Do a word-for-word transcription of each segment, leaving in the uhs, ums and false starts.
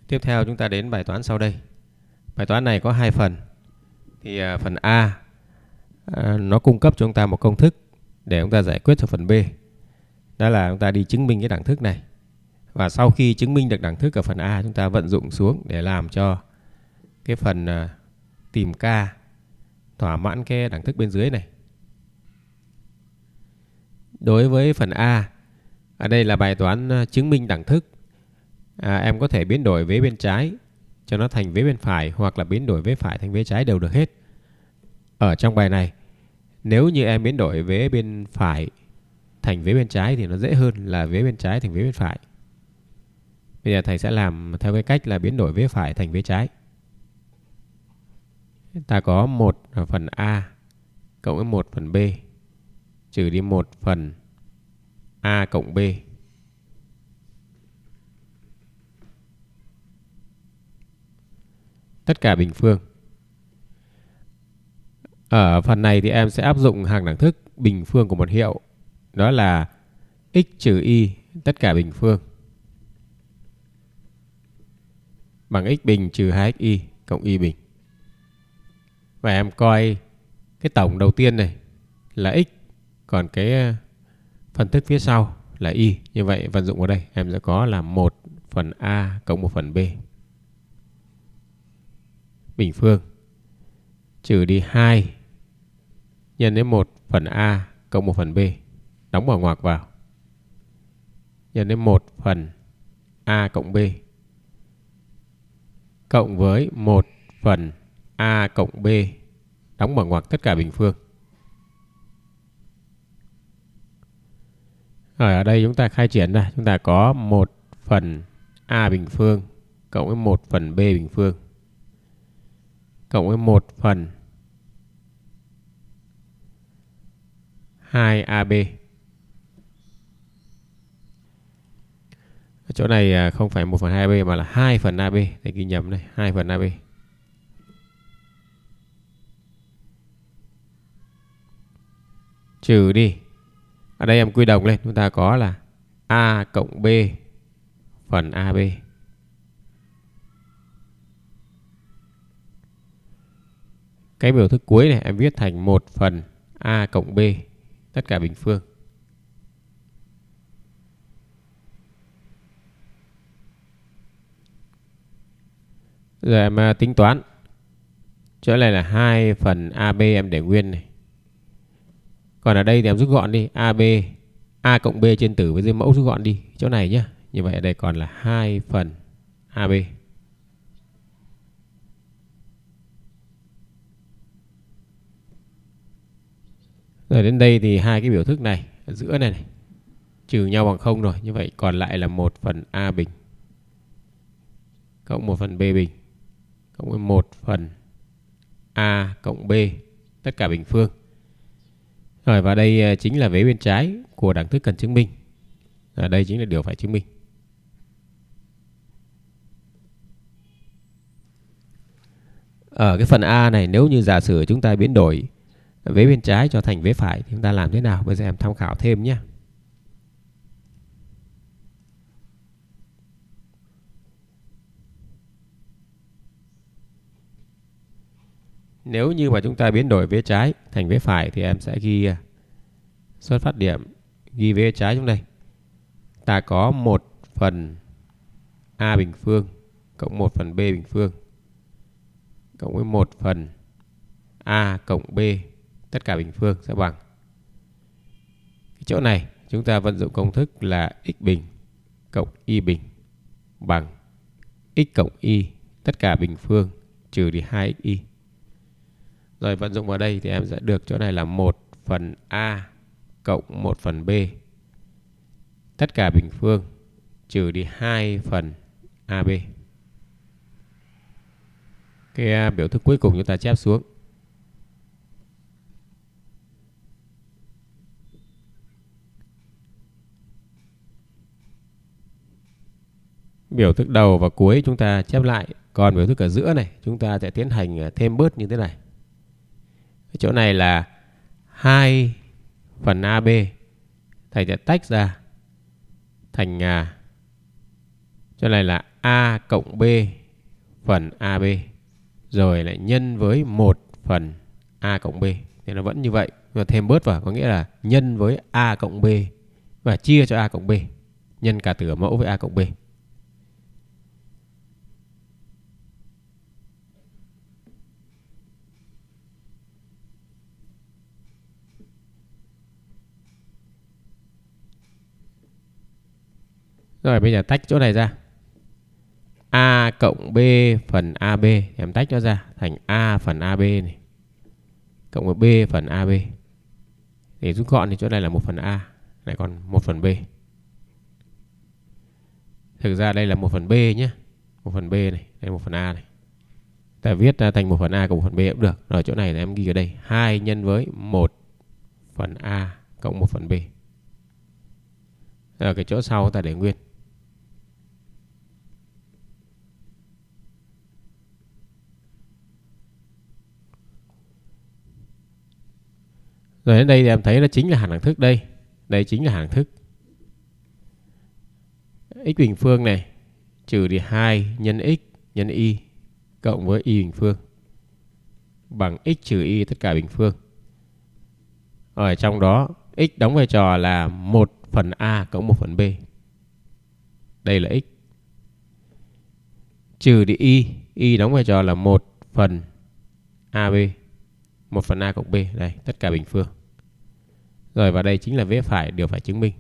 Tiếp theo chúng ta đến bài toán sau đây. Bài toán này có hai phần. Thì à, phần A à, nó cung cấp cho chúng ta một công thức để chúng ta giải quyết cho phần B. Đó là chúng ta đi chứng minh cái đẳng thức này. Và sau khi chứng minh được đẳng thức ở phần A, chúng ta vận dụng xuống để làm cho cái phần à, tìm K thỏa mãn cái đẳng thức bên dưới này. Đối với phần A, ở đây là bài toán chứng minh đẳng thức. À, em có thể biến đổi vế bên trái cho nó thành vế bên phải, hoặc là biến đổi vế phải thành vế trái đều được hết. Ở trong bài này, nếu như em biến đổi vế bên phải thành vế bên trái thì nó dễ hơn là vế bên trái thành vế bên phải. Bây giờ thầy sẽ làm theo cái cách là biến đổi vế phải thành vế trái. Ta có một phần A cộng với một phần B trừ đi một phần A cộng B. Tất cả bình phương. Ở phần này thì em sẽ áp dụng hàng đẳng thức bình phương của một hiệu. Đó là x trừ y tất cả bình phương bằng x bình trừ hai x y cộng y bình. Và em coi cái tổng đầu tiên này là x, còn cái phân thức phía sau là y. Như vậy vận dụng vào đây em sẽ có là một phần A cộng một phần B. Bình phương trừ đi hai nhân đến một phần A cộng một phần B, đóng vào ngoặc vào, nhân đến một phần A cộng B cộng với một phần A cộng B, đóng vào ngoặc tất cả bình phương. Rồi ở đây chúng ta khai triển ra, chúng ta có một phần A bình phương cộng với một phần B bình phương cộng với một phần hai A B. Ở chỗ này không phải một phần hai A B mà là hai phần A B. Thầy ghi nhầm đây, hai phần A B. Trừ đi. Ở đây em quy đồng lên, chúng ta có là A cộng B phần A B. Cái biểu thức cuối này em viết thành một phần A cộng B tất cả bình phương. Rồi em tính toán. Chỗ này là hai phần A B em để nguyên này. Còn ở đây thì em rút gọn đi. A B, A cộng B trên tử với dưới mẫu rút gọn đi. Chỗ này nhé. Như vậy ở đây còn là hai phần A B. Rồi đến đây thì hai cái biểu thức này ở giữa này, này trừ nhau bằng không rồi. Như vậy còn lại là một phần A bình cộng một phần B bình cộng với một phần A cộng B tất cả bình phương. Rồi và đây chính là vế bên trái của đẳng thức cần chứng minh. Ở đây chính là điều phải chứng minh. Ở cái phần A này, nếu như giả sử chúng ta biến đổi vế bên trái cho thành vế phải thì chúng ta làm thế nào? Bây giờ em tham khảo thêm nhé. Nếu như mà chúng ta biến đổi vế trái thành vế phải thì em sẽ ghi xuất phát điểm, ghi vế trái trong đây. Ta có một phần A bình phương cộng một phần B bình phương cộng với một phần A cộng B tất cả bình phương sẽ bằng. Cái chỗ này chúng ta vận dụng công thức là x bình cộng y bình bằng x cộng y tất cả bình phương trừ đi hai x y. Rồi vận dụng vào đây thì em sẽ được chỗ này là một phần A cộng một phần B tất cả bình phương trừ đi hai phần A B. Cái biểu thức cuối cùng chúng ta chép xuống. Biểu thức đầu và cuối chúng ta chép lại. Còn biểu thức ở giữa này chúng ta sẽ tiến hành thêm bớt như thế này. Ở chỗ này là hai phần A B. Thầy sẽ tách ra thành Chỗ này là A cộng B phần a bê. Rồi lại nhân với một phần A cộng B. Thì nó vẫn như vậy. Nhưng mà thêm bớt vào có nghĩa là nhân với A cộng B và chia cho A cộng B. Nhân cả tử mẫu với A cộng B. Rồi bây giờ tách chỗ này ra. A cộng B phần a bê. Thì em tách nó ra thành A phần a bê này. Cộng với B phần a bê. Để rút gọn thì chỗ này là một phần A. Lại còn một phần B. Thực ra đây là một phần B nhé. Một phần B này. Đây là một phần A này. Ta viết ra thành một phần A cộng một phần B cũng được. Rồi chỗ này em ghi ở đây. hai nhân với một phần A cộng một phần B. Ở cái chỗ sau ta để nguyên. Rồi đến đây thì em thấy nó chính là hàm đẳng thức đây. Đây chính là hàm đẳng thức. X bình phương này trừ đi hai nhân x nhân y cộng với y bình phương bằng x trừ y tất cả bình phương. Ở trong đó x đóng vai trò là một phần A cộng một phần B. Đây là x. Trừ đi y. Y đóng vai trò là một phần a bê. một phần A cộng B. Đây, tất cả bình phương. Rồi và đây chính là vế phải điều phải chứng minh.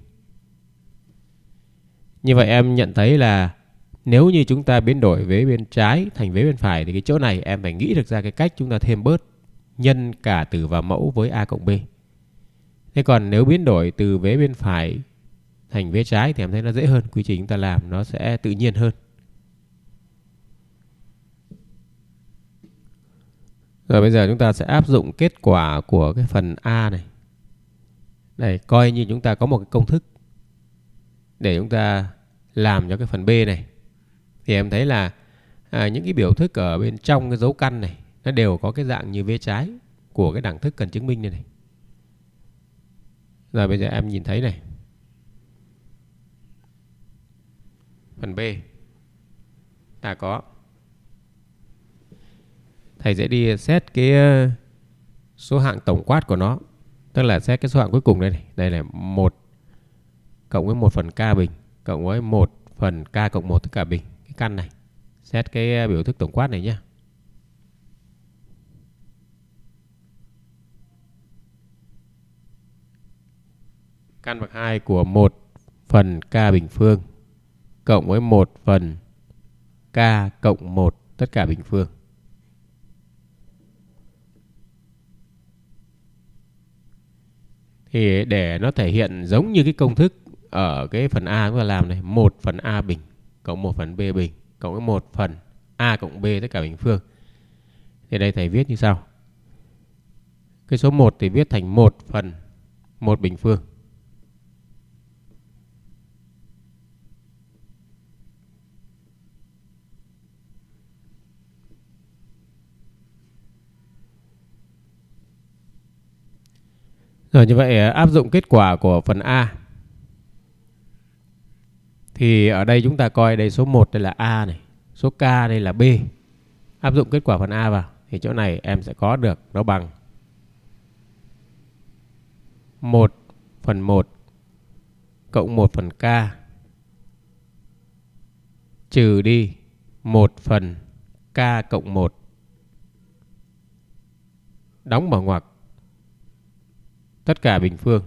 Như vậy em nhận thấy là nếu như chúng ta biến đổi vế bên trái thành vế bên phải thì cái chỗ này em phải nghĩ được ra cái cách chúng ta thêm bớt nhân cả tử và mẫu với A cộng B. Thế còn nếu biến đổi từ vế bên phải thành vế trái thì em thấy nó dễ hơn. Quy trình chúng ta làm nó sẽ tự nhiên hơn. Rồi bây giờ chúng ta sẽ áp dụng kết quả của cái phần A này. Đây, coi như chúng ta có một cái công thức để chúng ta làm cho cái phần B này. Thì em thấy là à, những cái biểu thức ở bên trong cái dấu căn này nó đều có cái dạng như vế trái của cái đẳng thức cần chứng minh này này. Rồi bây giờ em nhìn thấy này. Phần B ta có. Thầy sẽ đi xét cái số hạng tổng quát của nó. Tức là xét cái số hạng cuối cùng đây này. Đây là một cộng với một phần k bình cộng với một phần k cộng một tất cả bình. Cái căn này. Xét cái biểu thức tổng quát này nhé. Căn bậc hai của một phần k bình phương cộng với một phần k cộng một tất cả bình phương. Thì để nó thể hiện giống như cái công thức ở cái phần A chúng ta làm này, một phần A bình cộng một phần B bình cộng với một phần A cộng B tất cả bình phương. Thì đây thầy viết như sau. Cái số một thì viết thành một phần một bình phương. Rồi như vậy áp dụng kết quả của phần A. Thì ở đây chúng ta coi đây số một đây là A này, số K đây là B. Áp dụng kết quả phần A vào thì chỗ này em sẽ có được nó bằng một phần một cộng một phần K trừ đi một phần K cộng một đóng mở ngoặc tất cả bình phương.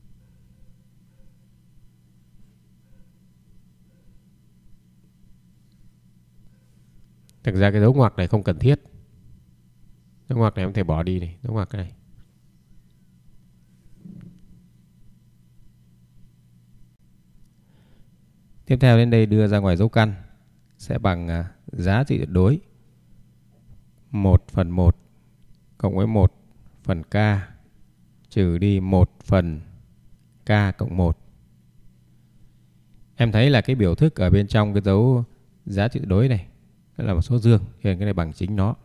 Thực ra cái dấu ngoặc này không cần thiết. Dấu ngoặc này em có thể bỏ đi này, dấu ngoặc này. Tiếp theo đến đây đưa ra ngoài dấu căn sẽ bằng giá trị tuyệt đối một phần một cộng với một phần K trừ đi một phần K cộng một. Em thấy là cái biểu thức ở bên trong cái dấu giá trị tuyệt đối này đó là một số dương, cho nên cái này bằng chính nó.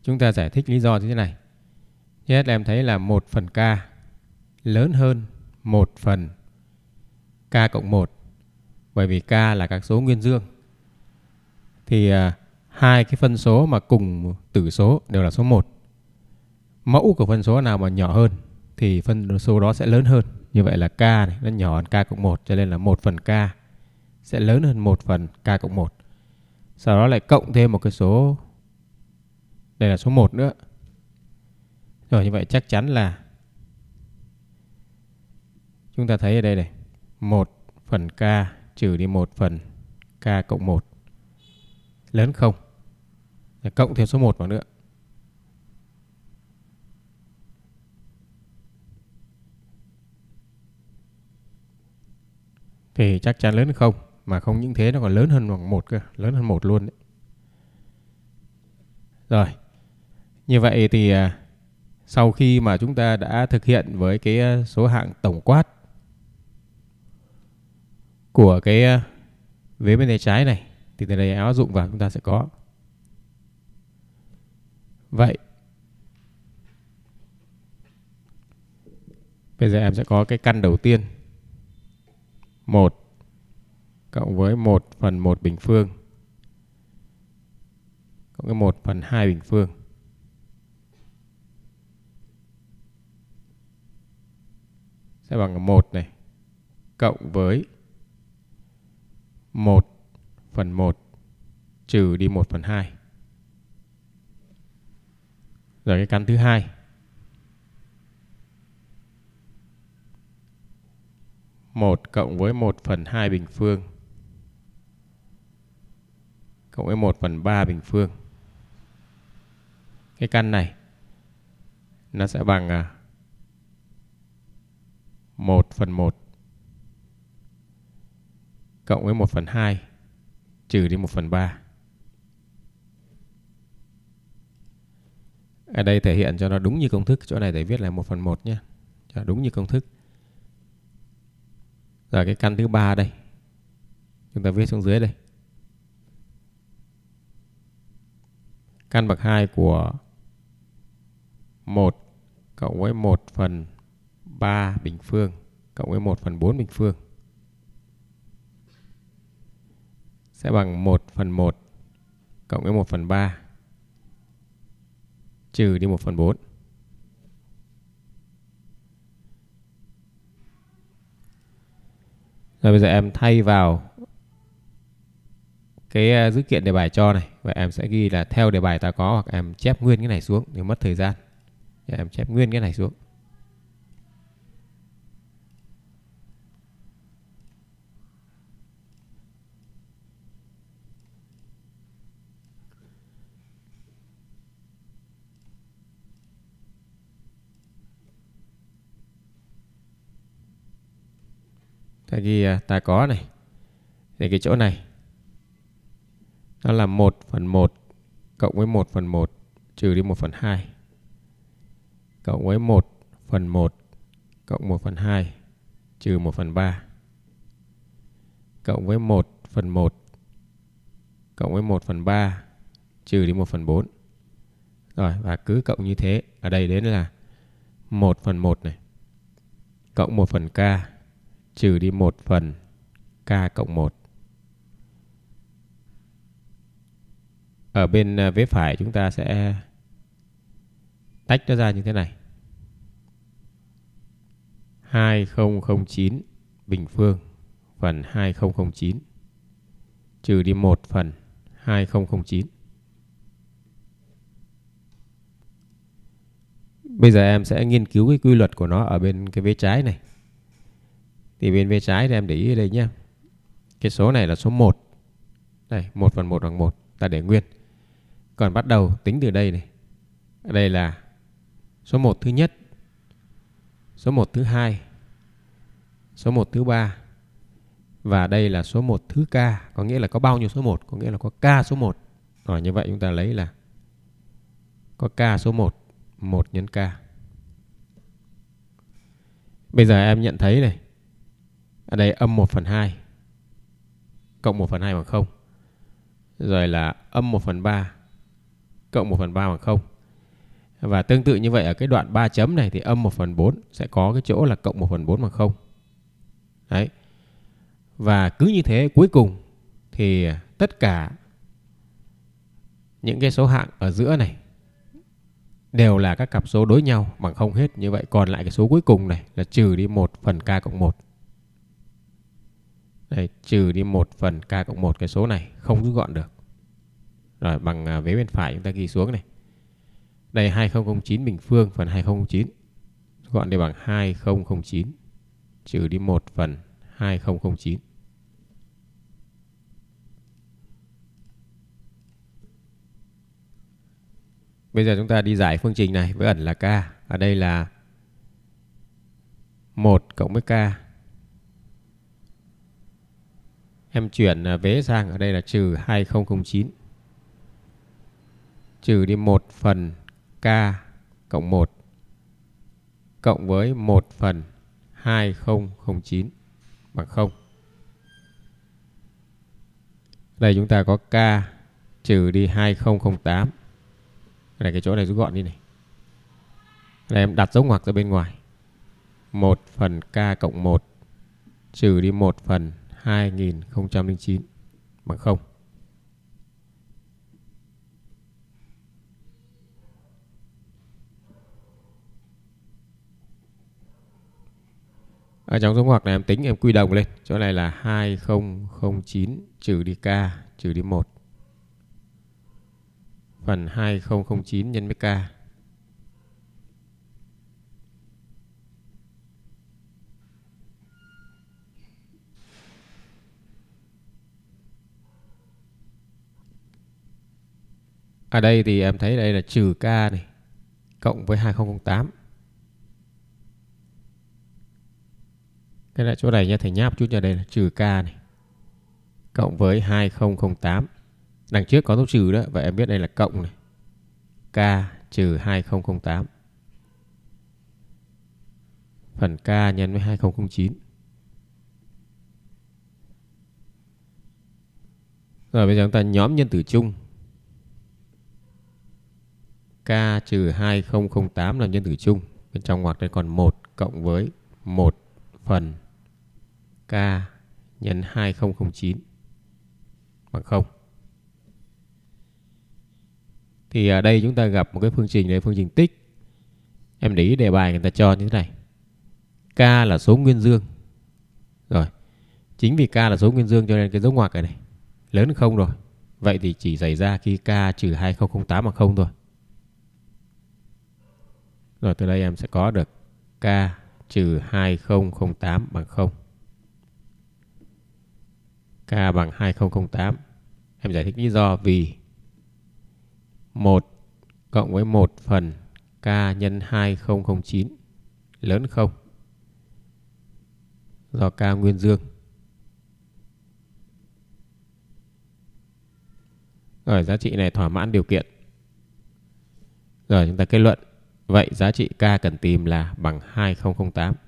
chúng ta giải thích lý do như thế này. Thứ nhất là em thấy là một phần k lớn hơn một phần k cộng một. Bởi vì k là các số nguyên dương. Thì à, hai cái phân số mà cùng tử số đều là số một. Mẫu của phân số nào mà nhỏ hơn thì phân số đó sẽ lớn hơn. Như vậy là k này nó nhỏ hơn k cộng một, cho nên là một phần k sẽ lớn hơn một phần k cộng một. Sau đó lại cộng thêm một cái số, đây là số một nữa. Rồi như vậy chắc chắn là chúng ta thấy ở đây này, một phần k trừ đi một phần k cộng một lớn không. Cộng thêm số một vào nữa. Thì chắc chắn lớn hơn không. Mà không những thế nó còn lớn hơn bằng một cơ, lớn hơn một luôn đấy. Rồi. Như vậy thì à, sau khi mà chúng ta đã thực hiện với cái số hạng tổng quát của cái vế bên tay trái này, thì từ đây áp dụng vào chúng ta sẽ có. Vậy bây giờ em sẽ có cái căn đầu tiên, một cộng với một phần một bình phương cộng với một phần hai bình phương sẽ bằng một này cộng với một phần một trừ đi một phần hai. Rồi cái căn thứ hai, một cộng với một phần hai bình phương cộng với một phần ba bình phương. Cái căn này nó sẽ bằng một phần một cộng với một phần hai trừ đi một phần ba. Ở đây thể hiện cho nó đúng như công thức. Chỗ này để viết là một phần một nhé, cho đúng như công thức. Rồi cái căn thứ ba đây, chúng ta viết xuống dưới đây. Căn bậc hai của một cộng với một phần ba bình phương cộng với một phần bốn bình phương sẽ bằng một phần một cộng với một phần ba trừ đi một phần bốn. Rồi bây giờ em thay vào cái dữ kiện đề bài cho này. Và em sẽ ghi là theo đề bài ta có, hoặc em chép nguyên cái này xuống thì mất thời gian. Để em chép nguyên cái này xuống. Ta ghi ta có này. Thì cái chỗ này nó là một phần một cộng với một phần một trừ đi một phần hai cộng với một phần một cộng một phần hai trừ một phần ba cộng với một phần một cộng với một phần ba trừ đi một phần bốn. Rồi, và cứ cộng như thế. Ở đây đến là một phần một này cộng một phần k trừ đi một phần k cộng một. Ở bên vế phải chúng ta sẽ tách nó ra như thế này. hai không không chín bình phương phần hai không không chín trừ đi một phần hai không không chín. Bây giờ em sẽ nghiên cứu cái quy luật của nó ở bên cái vế trái này. Thì bên vế trái thì em để ý ở đây nhé. Cái số này là số một. Đây, một phần một bằng một. Ta để nguyên. Còn bắt đầu tính từ đây này. Ở đây là số một thứ nhất, số một thứ hai, số một thứ ba. Và đây là số một thứ k. Có nghĩa là có bao nhiêu số một? Có nghĩa là có k số một. Rồi như vậy chúng ta lấy là có k số một. một nhân k. Bây giờ em nhận thấy này. Ở đây âm một phần hai cộng một phần hai bằng không. Rồi là âm một phần ba cộng một phần ba bằng không. Và tương tự như vậy ở cái đoạn ba chấm này thì âm một phần bốn sẽ có cái chỗ là cộng một phần bốn bằng không. Đấy. Và cứ như thế cuối cùng thì tất cả những cái số hạng ở giữa này đều là các cặp số đối nhau bằng không hết. Như vậy còn lại cái số cuối cùng này là trừ đi một phần k cộng một. Đây, trừ đi một phần k cộng một, cái số này không rút gọn được. Rồi bằng vế bên phải chúng ta ghi xuống này. Đây hai không không chín bình phương phần hai không không chín. Gọn đi bằng hai không không chín trừ đi một phần hai không không chín. Bây giờ chúng ta đi giải phương trình này với ẩn là k. Ở đây là một cộng với k. Em chuyển vế sang, ở đây là trừ hai không không chín. Trừ đi một phần k cộng một cộng với một phần hai không không chín bằng không. Đây chúng ta có k trừ đi hai không không tám. Đây cái chỗ này rút gọn đi này. Đây em đặt dấu ngoặc ra bên ngoài. một phần k cộng một trừ đi một phần hai nghìn không trăm lẻ chín bằng không. Ở trong dấu ngoặc này em tính em quy đồng lên. Chỗ này là hai không không chín trừ đi k trừ đi một phần hai không không chín nhân với k. Ở đây thì em thấy đây là trừ k này cộng với hai không không tám. Cái lại chỗ này nha, thầy nháp chút cho đây là trừ k này cộng với hai không không tám. Đằng trước có dấu trừ đó, vậy em biết đây là cộng này. K trừ hai không không tám phần k nhân với hai không không chín. Rồi bây giờ chúng ta nhóm nhân tử chung. K trừ hai không không tám là nhân tử chung. Bên trong ngoặc đây còn một cộng với một phần k nhân hai không không chín bằng không. Thì ở đây chúng ta gặp một cái phương trình, đây phương trình tích. Em để ý đề bài người ta cho như thế này. K là số nguyên dương. Rồi, chính vì k là số nguyên dương cho nên cái dấu ngoặc này, này lớn hơn không rồi. Vậy thì chỉ xảy ra khi k trừ hai không không tám bằng không thôi. Rồi từ đây em sẽ có được k trừ hai không không tám bằng không. K bằng hai không không tám. Em giải thích lý do vì một cộng với một phần k nhân hai không không chín lớn hơn không. Do k nguyên dương. Rồi giá trị này thỏa mãn điều kiện. Rồi chúng ta kết luận. Vậy giá trị k cần tìm là bằng hai không không tám.